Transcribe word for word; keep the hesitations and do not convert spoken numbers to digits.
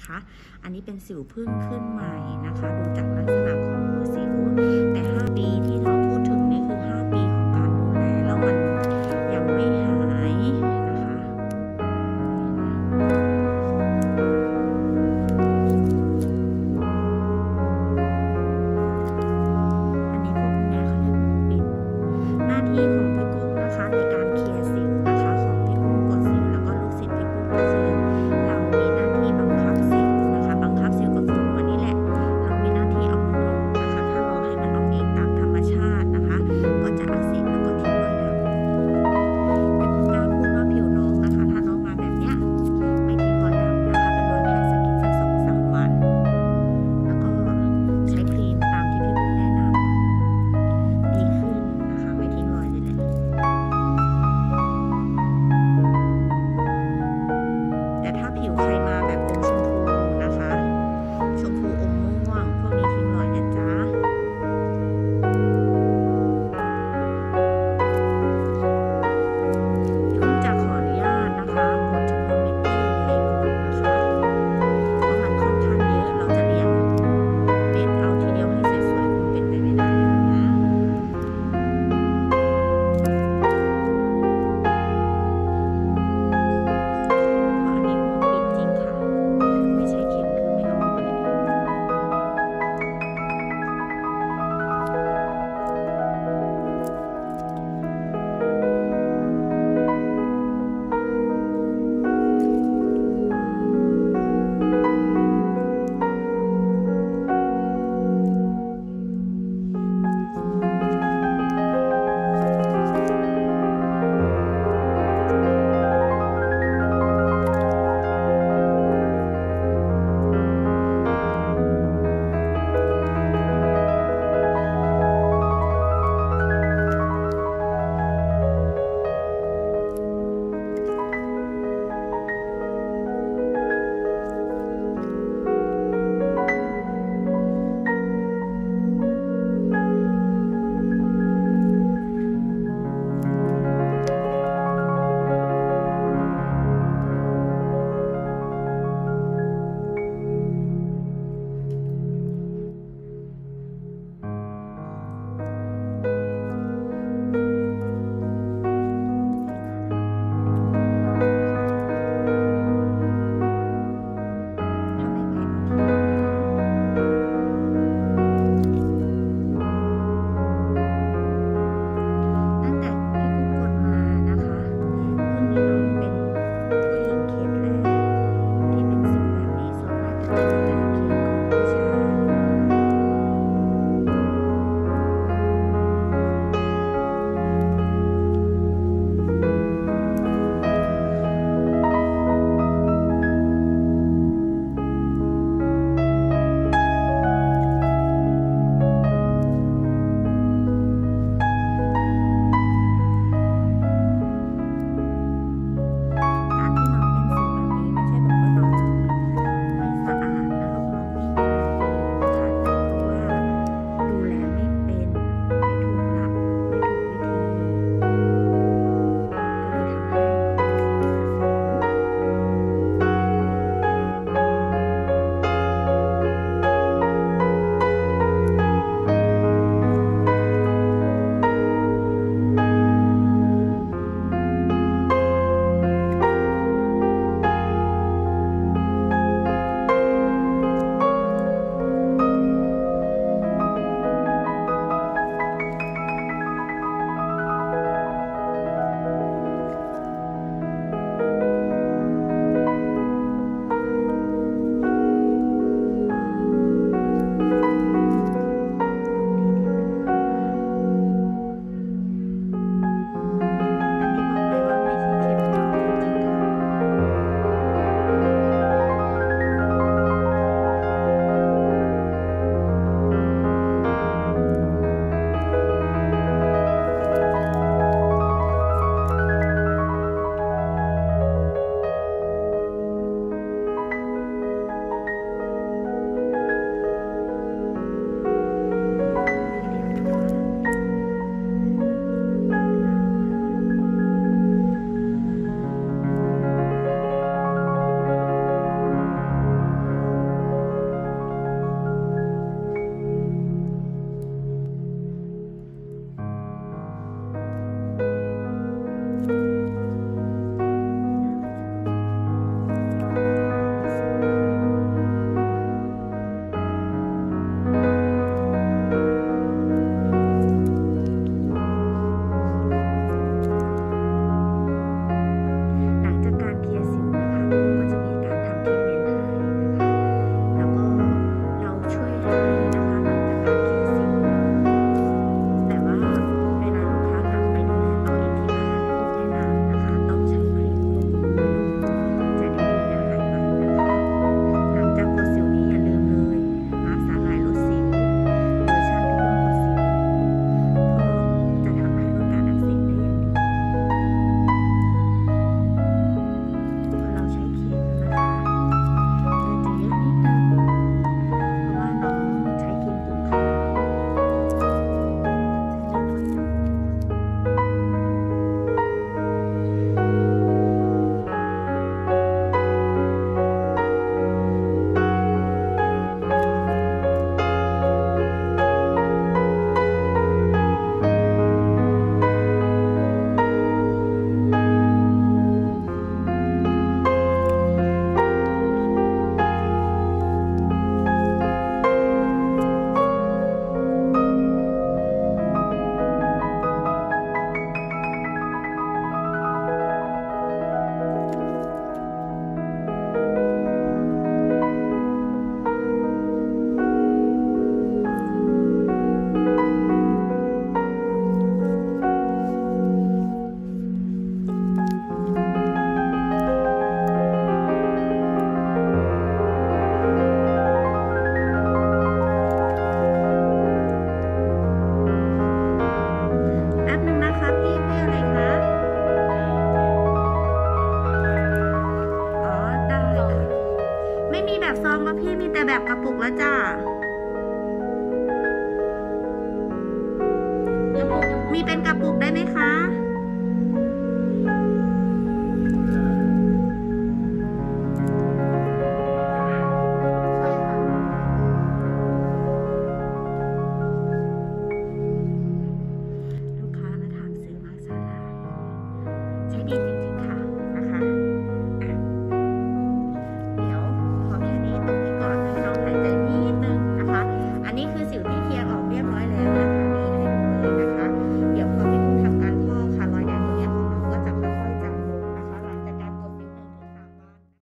นะคะอันนี้เป็นสิวพึ่งขึ้นใหม่นะคะดูจากลักษณะของหัวสิวแต่ห้าปีที่น้องพูดถึงนี่คือห้าปีของการดูแลแล้วมันยังไม่หายนะคะอันนี้พวกเนี้ยเขาเรียกมุกปิดหน้าที่ของพี่กุ้งนะคะในการเคลียร์สิวนะคะของพี่กุ้งกดสิวแล้วก็ลูกศิษย์พี่กุ้งก็คือเรามีหน้าที่บังคับสิวนะคะบังคับสิวก็คือวันนี้แหละเรามีหน้าที่เอามันออกนะคะถ้าเราให้มันออกเองตามธรรมชาตินะคะก็จะอักเสบแล้วก็ทิ้งรอยดำแต่กุ้งกล้าพูดว่าผิวน้องนะคะถ้าน้องมาแบบเนี้ยไม่ทิ้งรอยดำนะคะเป็นรอยแผลสะกิดสักสองสามวันแล้วก็ใช้ครีมตามที่พี่กุ้งแนะนำดีขึ้นนะคะไม่ทิ้งรอยเลยแหละแต่ถ้าผิวใครมาแบบอมชมพูนะคะชมพูอมม่วงพวกนี้ทิ้งรอยนะจ๊ะพี่กุ้งจะขออนุญาตนะคะกดเฉพาะเม็ดที่ใหญ่ก่อนนะคะเพราะมันค่อนข้างเยอะเราจะเรียงเม็ดเอาทีเดียวให้สวยๆคงเป็นไปไม่ได้เลยนะเพราะอันนี้มุกปิดจริงค่ะไม่ใช่เข็มคือไม่ออกเลยตั้งแต่พี่กุ้งกดมานะคะเพิ่งมีน้องเป็นผู้หญิงเคสแรกที่เป็นสิวแบบนี้ส่วนมากจะเจอแต่เคสของผู้ชายการที่น้องเป็นสิวแบบนี้ไม่ใช่บอกว่าน้องไม่สะอาดนะแบบกระปุกแล้วจ้ามีเป็นกระ